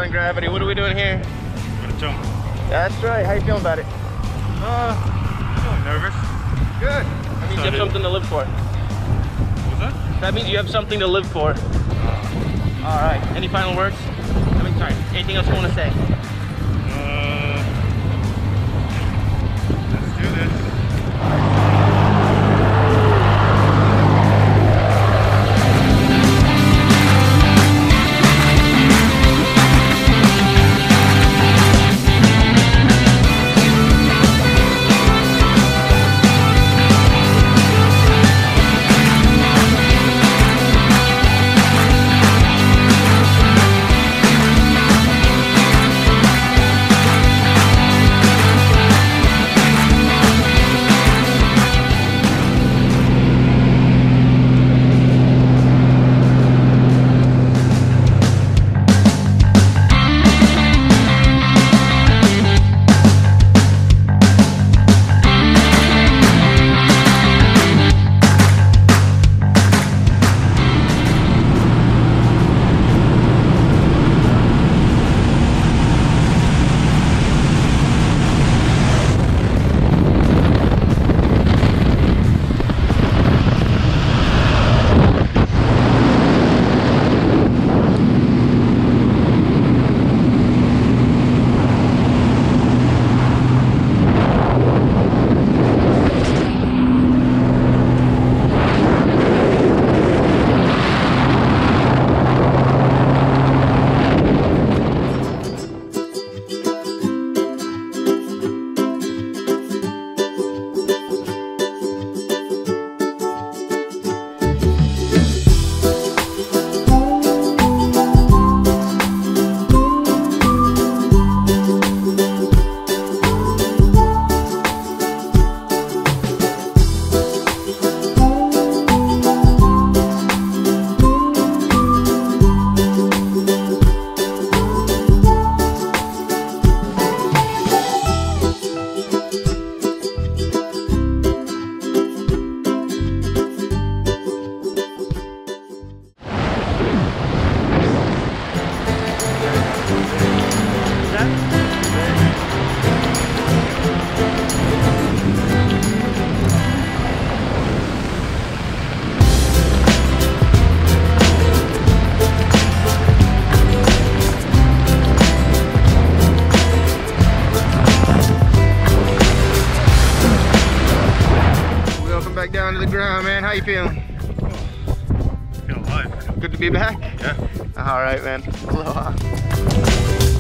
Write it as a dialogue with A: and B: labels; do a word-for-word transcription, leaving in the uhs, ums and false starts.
A: defying gravity. What are we doing here?
B: We're gonna jump.
A: That's right. How you feeling about it?
B: Uh, feeling nervous.
A: Good. That means you have something to live for.
B: What was that?
A: That means you have something to live for. Uh, All right. Any final words? I mean, sorry. Anything else you want to say?
B: Uh, let's do this.
A: Down to the ground, man. How you feeling?
B: Oh, feel alive.
A: Good to be back?
B: Yeah.
A: All right, man. Aloha.